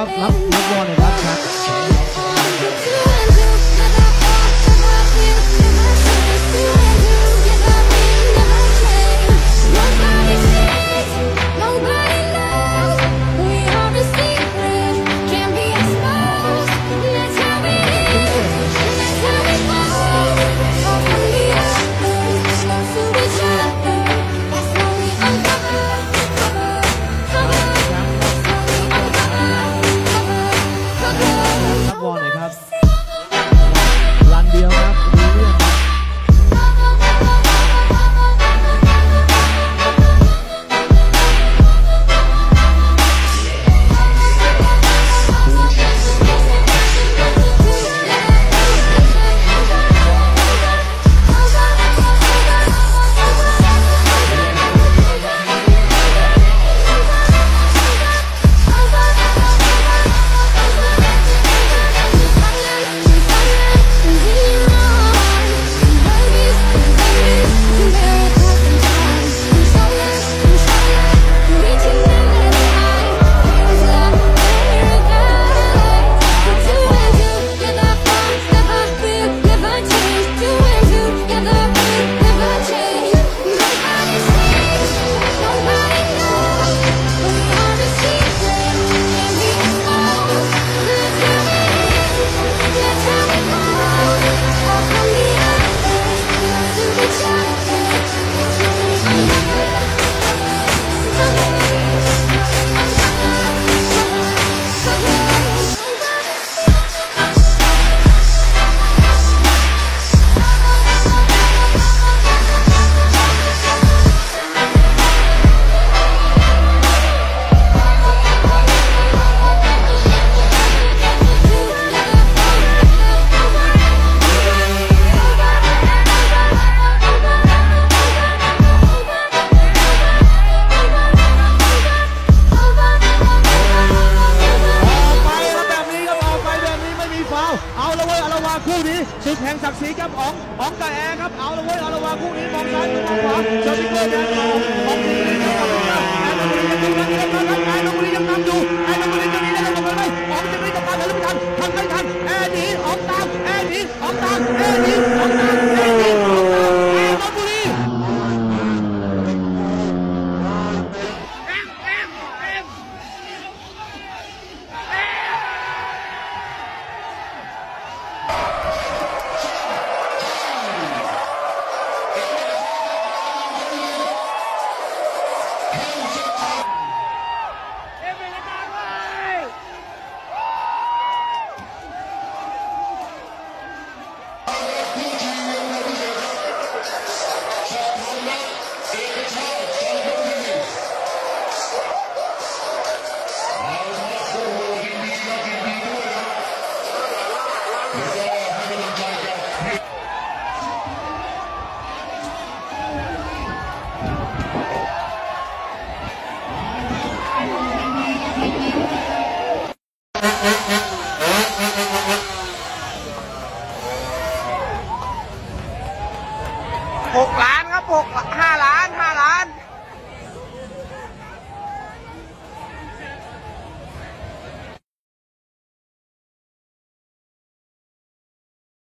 รับวอลหน่อยครับคู่นี้ศึกแห่งศักดิ์ศรีครับอ๋องกับแอร์ครับเอาละเว้ยเอาละว่าคู่นี้มองซ้ายมองขวาเจ้าพิเกอร์แดนต่อของทีมนี้ครับแอร์นบุรียังนำอยู่แอร์นบุรีจะหนีได้หรือไม่อ๋องจะหนีจะมาหรือไม่ทันไม่ทันแอร์หนีอ๋องตามแอร์หนีอ๋องตามแอร์หนีอ๋องตามแอร์หนีอ๋องตามแอร์นบุรี6 ล้านครับ5 ล้าน